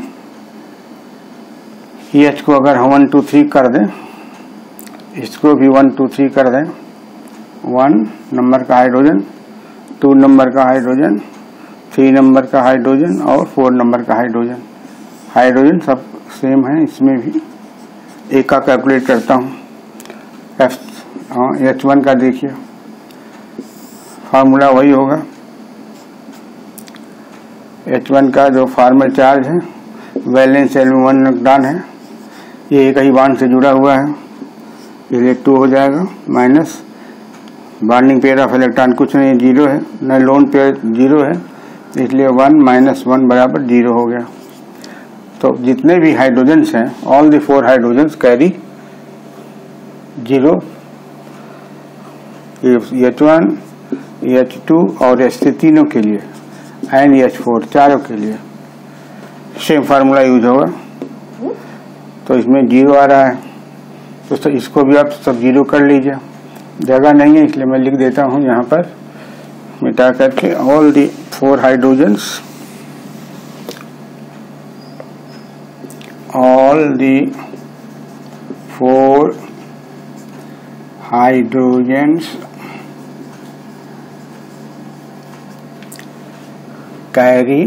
एच को अगर हम वन टू थ्री कर दें, इसको भी वन टू थ्री कर दें, वन नंबर का हाइड्रोजन, टू नंबर का हाइड्रोजन, थ्री नंबर का हाइड्रोजन और फोर नंबर का हाइड्रोजन। हाइड्रोजन सब सेम है, इसमें भी एक का कैलकुलेट करता हूँ। एफ एच वन का देखिए, फार्मूला वही होगा। एच वन का जो फॉर्मल चार्ज है, वैलेंस सेल में वन इलेक्ट्रॉन है, ये एक ही बॉन्ड से जुड़ा हुआ है, इसलिए टू हो जाएगा, minus bonding pair of electron कुछ नहीं, जीरो है, न लोन पेयर जीरो है, इसलिए वन माइनस वन बराबर जीरो हो गया। तो जितने भी हाइड्रोजन्स हैं, all the four hydrogens carry zero, H one, H two और एच थ्री तीनों के लिए, एंड एच फोर चारों के लिए सेम फार्मूला यूज होगा। तो इसमें जीरो आ रहा है, तो इसको भी आप सब जीरो कर लीजिए। जगह नहीं है इसलिए मैं लिख देता हूँ यहाँ पर मिटा करके, all the four hydrogens, all the four hydrogens carry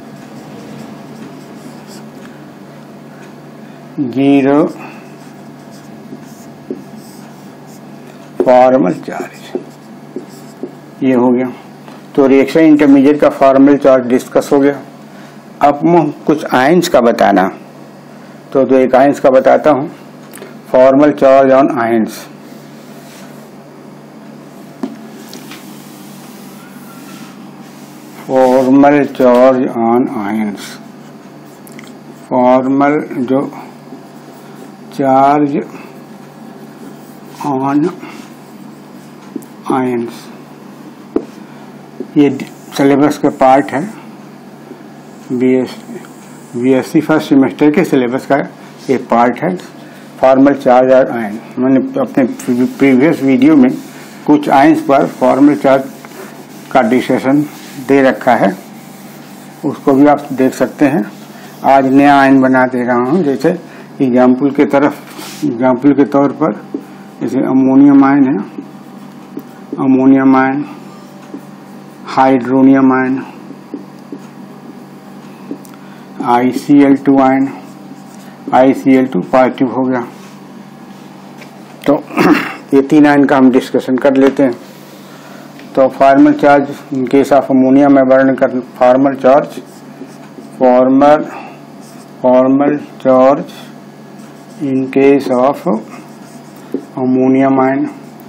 zero formal charge. ये हो गया। तो रिएक्शन इंटरमीडिएट का फॉर्मल चार्ज डिस्कस हो गया। अब कुछ आयंस का बताना, तो जो एक आयंस का बताता हूँ, formal charge on ions. Formal charge on ions, formal जो चार्ज ऑन आयंस, ये सिलेबस का पार्ट है, बीएस बीएससी फर्स्ट सेमेस्टर के सिलेबस का एक पार्ट है, फॉर्मल चार्ज और आयन। मैंने अपने प्रीवियस वीडियो में कुछ आयंस पर फॉर्मल चार्ज का डिस्कशन दे रखा है, उसको भी आप देख सकते हैं। आज नया आयन बना दे रहा हूँ, जैसे एग्जाम्पल के तरफ एग्जाम्पल के तौर पर जैसे अमोनियम आयन है, ammonium ion, hydronium ion, I C L two ion, I C L two positive हो गया। तो ये तीन आयन का हम डिस्कशन कर लेते हैं। तो formal charge in case of ammonia में वर्णन कर formal charge formal formal charge in case of ammonium ion.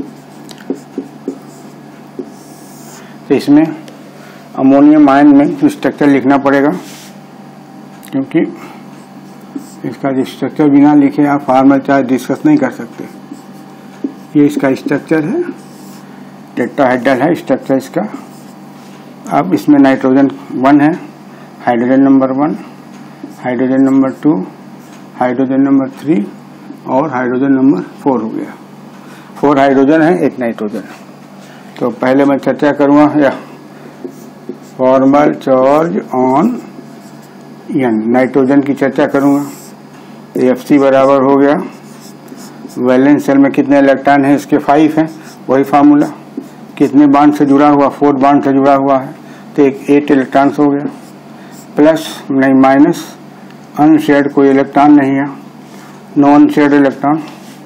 तो इसमें अमोनियम आयन में स्ट्रक्चर लिखना पड़ेगा, क्योंकि इसका जो स्ट्रक्चर बिना लिखे आप फॉर्मल चार्ज डिस्कस नहीं कर सकते। ये इसका स्ट्रक्चर है, टेट्राहेड्रल है स्ट्रक्चर इसका। अब इसमें नाइट्रोजन वन है, hydrogen number one, hydrogen number two, hydrogen number three और हाइड्रोजन नंबर फोर हो गया। फोर हाइड्रोजन है, एक नाइट्रोजन। तो पहले मैं चर्चा करूँगा या formal charge on N, nitrogen की चर्चा करूँगा। एफ सी बराबर हो गया, वैलेंस शेल में कितने इलेक्ट्रॉन है, इसके फाइव हैं, वही फार्मूला। कितने बांड से जुड़ा हुआ, फोर बांड से जुड़ा हुआ है, तो एक एट इलेक्ट्रॉन हो गया। प्लस नहीं माइनस, अनशेयर्ड कोई इलेक्ट्रॉन नहीं है, non shared electron,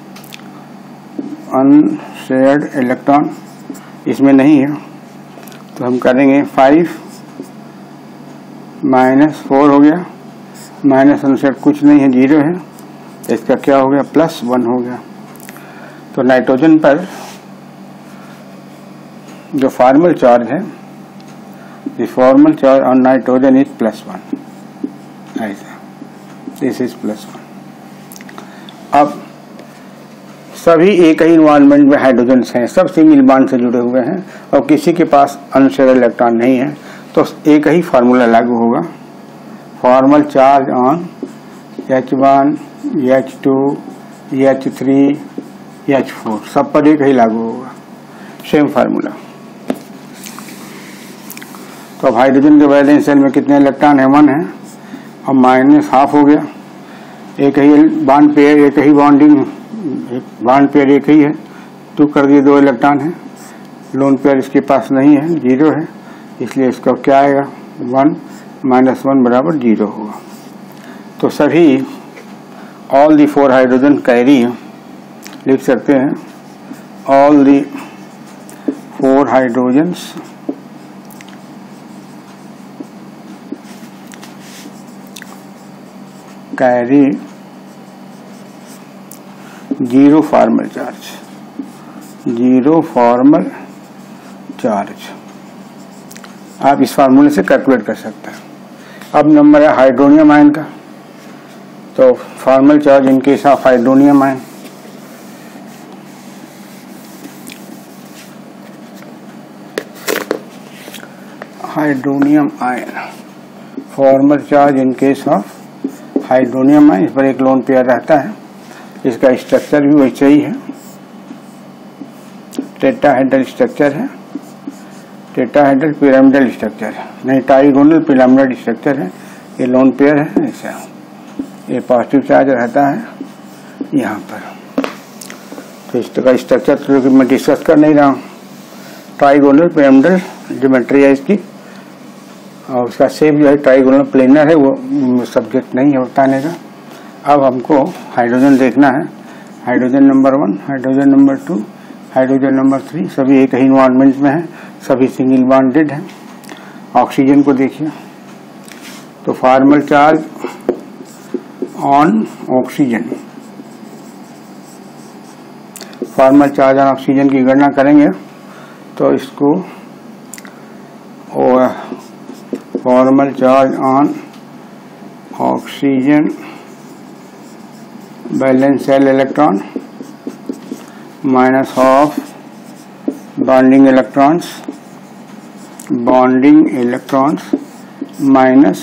unshared electron इसमें नहीं है। तो हम करेंगे फाइव माइनस फोर हो गया, माइनस अनशेयर्ड कुछ नहीं है, जीरो है, तो इसका क्या हो गया, प्लस वन हो गया। तो नाइट्रोजन पर जो फॉर्मल चार्ज है, the formal charge on nitrogen is plus one, ऐसा, दिस इज प्लस वन। अब सभी एक ही इन्वायरमेंट में हाइड्रोजन हैं, सब सिंगल बॉन्ड से जुड़े हुए हैं और किसी के पास अनशेयर्ड इलेक्ट्रॉन नहीं है, तो एक ही फार्मूला लागू होगा। Formal charge on H one, H two, H three, H four, सब पर एक ही लागू होगा, सेम फार्मूला। तो अब हाइड्रोजन के वैलेंस शेल में कितने इलेक्ट्रॉन है, वन है, और माइनस हाफ हो गया। एक ही बॉन्ड पेयर, एक ही बॉन्डिंग, बॉन्ड पेयर एक ही है, टू कर दिए, दो इलेक्ट्रॉन है। लोन पेयर इसके पास नहीं है, जीरो है, इसलिए इसका क्या आएगा, वन माइनस वन बराबर जीरो होगा। तो सभी all the four hydrogen carry लिख सकते हैं, all the four hydrogens carry zero formal charge, zero formal charge. आप इस फार्मूले से कैलकुलेट कर सकते हैं। अब नंबर है हाइड्रोनियम आयन का, तो formal charge in case of hydronium ion, hydronium ion formal charge in case of hydronium ion, इस पर एक लोन पेयर रहता है, इसका स्ट्रक्चर भी वैसे ही है, टेट्राहेड्रल स्ट्रक्चर है, टेट्राहेड्रल पिरामिडल स्ट्रक्चर है, नहीं ट्राइगोनल पिरामिडल स्ट्रक्चर है। ये लोन पेयर है, ऐसा ये पॉजिटिव चार्ज रहता है यहाँ पर। तो इसका स्ट्रक्चर तो कि मैं डिस्कस कर नहीं रहा हूँ, ट्राइगोनल पिरामिडल ज्योमेट्री है इसकी, और उसका शेप जो है ट्राइगोनल प्लेनर है, वो सब्जेक्ट नहीं है बताने का। अब हमको हाइड्रोजन देखना है, hydrogen number one, hydrogen number two, hydrogen number three, सभी एक ही इन्वायरमेंट में है, सभी सिंगल बॉन्डेड है। ऑक्सीजन को देखिए, तो formal charge on oxygen, formal charge on oxygen की गणना करेंगे तो इसको formal charge on oxygen balance shell electron minus of bonding electrons, bonding electrons minus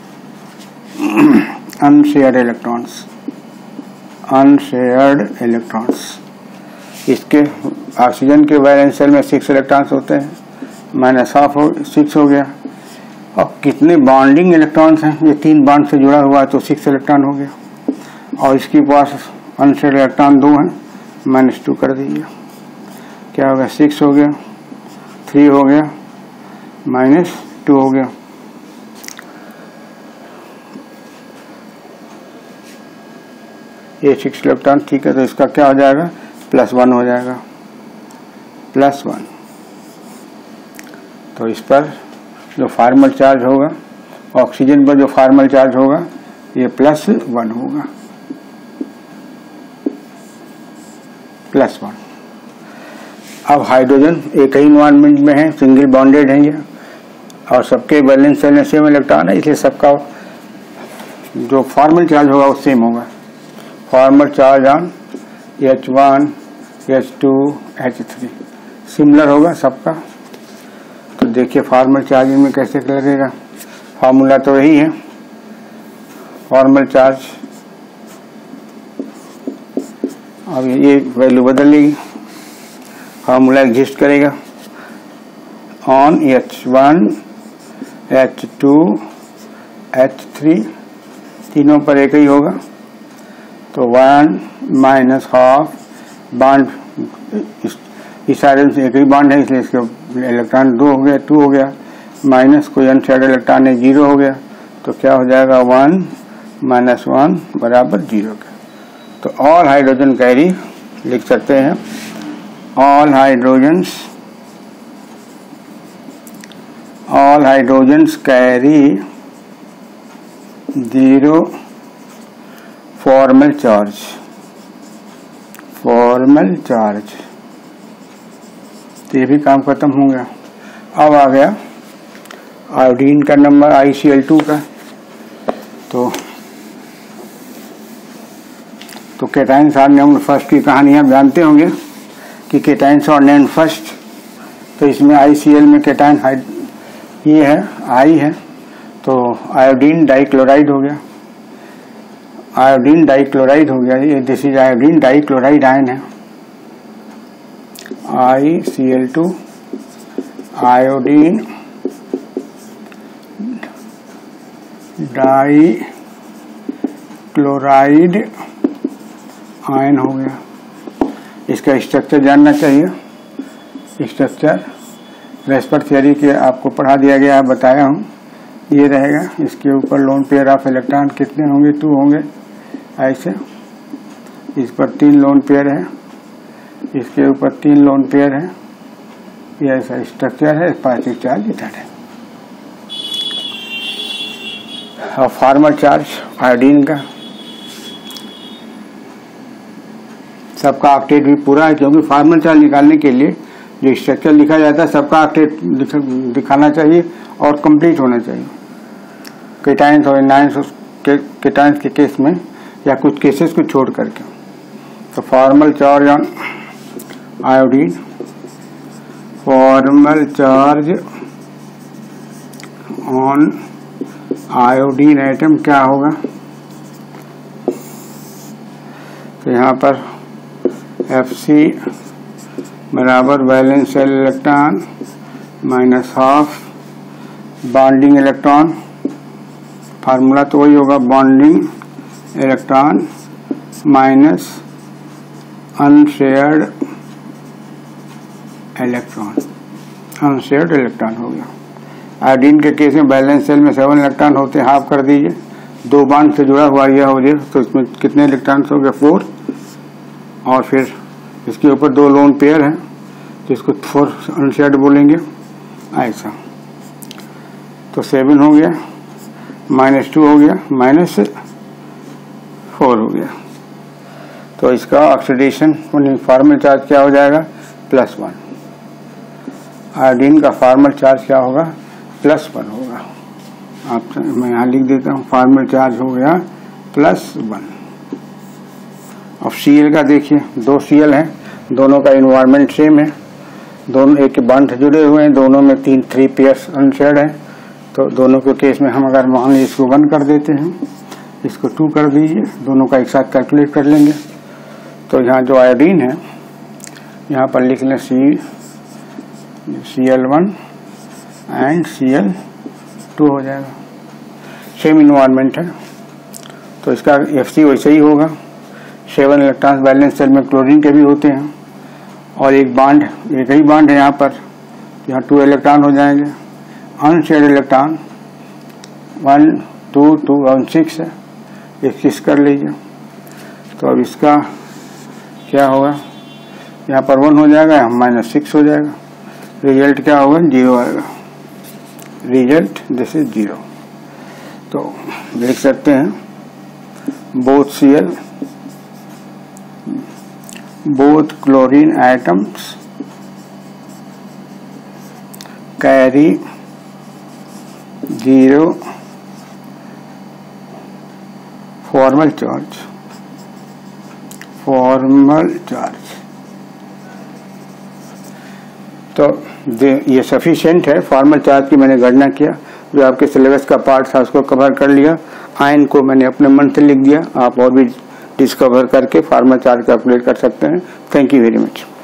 unshared electrons, unshared electrons. इसके ऑक्सीजन के वैलेंस शेल में सिक्स इलेक्ट्रॉन्स होते हैं, माइनस ऑफ हो सिक्स हो गया। अब कितने बॉन्डिंग इलेक्ट्रॉन्स हैं, ये तीन बॉन्ड से जुड़ा हुआ है तो सिक्स इलेक्ट्रॉन हो गया, और इसके पास अनशेयर्ड इलेक्ट्रॉन दो हैं, माइनस टू कर दीजिए, क्या हो गया, सिक्स हो गया, थ्री हो गया, माइनस टू हो गया। ये सिक्स इलेक्ट्रॉन ठीक है, तो इसका क्या हो जाएगा, प्लस वन हो जाएगा, प्लस वन। तो इस पर जो फॉर्मल चार्ज होगा, ऑक्सीजन पर जो फॉर्मल चार्ज होगा ये प्लस वन होगा, प्लस वन। अब हाइड्रोजन एक ही इन्वायरमेंट में है, सिंगल बॉन्डेड है ये, और सबके वैलेंस शेल में सेम इलेक्ट्रॉन है, इसलिए सबका जो फॉर्मल चार्ज होगा वो सेम होगा। Formal charge on H one, H two, H three similar होगा सबका। तो देखिए फॉर्मल चार्जिंग में कैसे लगेगा, फार्मूला तो यही है, फॉर्मल चार्ज। अब ये वैल्यू बदलेगी, फार्मूला एग्जिस्ट करेगा on H one, H two, H three, तीनों पर एक ही होगा। तो वन माइनस हाफ बॉन्ड, इस आयरन से एक ही बॉन्ड है इसलिए इसके इलेक्ट्रॉन दो हो गया, टू हो गया, माइनस कोई अनशेयर्ड इलेक्ट्रॉन है, जीरो हो गया। तो क्या हो जाएगा, वन माइनस वन बराबर जीरो का। तो ऑल हाइड्रोजन कैरी लिख सकते हैं, all hydrogens all hydrogens carry zero formal charge, formal charge. ये भी काम खत्म हो गया। अब आ गया आयोडीन का number I C L two का। तो तो केटाइंस और नेम फर्स्ट की कहानी आप जानते होंगे कि केटाइंस और नेम फर्स्ट। तो इसमें आई सी एल में केटाइन हाइड ये है, आई है, तो आयोडीन डाइक्लोराइड हो गया, आयोडीन डाइक्लोराइड हो गया। ये this is iodine dichloride ion है, I C L two iodine dichloride ion हो गया। इसका स्ट्रक्चर जानना चाहिए। स्ट्रक्चर वेस्पर थियरी के आपको पढ़ा दिया गया है, बताया हूँ। ये रहेगा, इसके ऊपर लोन पेयर ऑफ इलेक्ट्रॉन कितने होंगे, टू होंगे ऐसे। इस पर तीन लोन पेयर है, इसके ऊपर तीन लोन पेयर है। ये ऐसा स्ट्रक्चर है, पॉजिटिव चार्ज इधर है। और फॉर्मल चार्ज आयोडीन का सबका ऑक्टेट भी पूरा है, क्योंकि फॉर्मल चार्ज निकालने के लिए जो स्ट्रक्चर लिखा जाता है सबका ऑक्टेट दिखाना चाहिए और कंप्लीट होना चाहिए। केटाइंस और एनायंस केटाइंस के केस में या कुछ केसेस को छोड़ करके। तो formal charge on iodine, formal charge on iodine atom क्या होगा, तो यहाँ पर एफ सी बराबर valence shell electron minus half bonding electron. Formula तो वही होगा, bonding electron minus unshared electron, unshared electron हो गया। आयोडीन के केस में बैलेंस सेल में सेवन इलेक्ट्रॉन होते हैं, हाफ कर दीजिए, दो बॉन्ड से जुड़ा हुआ यह हो जाए, तो इसमें कितने इलेक्ट्रॉन्स हो गए, फोर। और फिर इसके ऊपर दो लोन पेयर है, तो इसको फोर अनशेयर्ड बोलेंगे ऐसा। तो सेवन हो गया, माइनस टू हो गया, माइनस फोर हो गया। तो इसका ऑक्सीडेशन फॉर्मल चार्ज क्या हो जाएगा, प्लस वन। आयोडीन का फॉर्मल चार्ज क्या होगा, प्लस वन होगा। आप मैं यहाँ लिख देता हूँ, फॉर्मल चार्ज हो गया प्लस वन। अब सी एल का देखिए, दो सी एल हैं, दोनों का इन्वायरमेंट सेम है, दोनों एक बॉन्ड से जुड़े हुए हैं, दोनों में तीन थ्री पेयर्स अनशेयर्ड है। तो दोनों के केस में हम अगर मान लीजिए इसको वन कर देते हैं, इसको टू कर दीजिए, दोनों का एक साथ कैलकुलेट कर लेंगे। तो यहाँ जो आयोडीन है यहाँ पर लिख लें C C L one and C L two हो जाएगा, सेम इन्वायरमेंट है। तो इसका एफ सी वैसे ही होगा, सेवन इलेक्ट्रॉन्स बैलेंस सेल में क्लोरीन के भी होते हैं, और एक बॉन्ड एक ही बॉन्ड है यहाँ पर, यहाँ टू इलेक्ट्रॉन हो जाएंगे। Unshared electron one two two one six है, इक्कीस कर लीजिए। तो अब इसका क्या होगा, यहाँ पर वन हो जाएगा, माइनस सिक्स हो जाएगा, रिजल्ट क्या होगा, जीरो आएगा। Result this is zero. तो देख सकते हैं both C L both chlorine atoms carry zero formal charge formal charge तो ये सफिशिएंट है। फॉर्मल चार्ज की मैंने गणना किया, जो आपके सिलेबस का पार्ट था उसको कवर कर लिया। आयन को मैंने अपने मन से लिख दिया। आप और भी डिस्कवर करके फॉर्मल चार्ज कैलकुलेट कर सकते हैं। Thank you very much.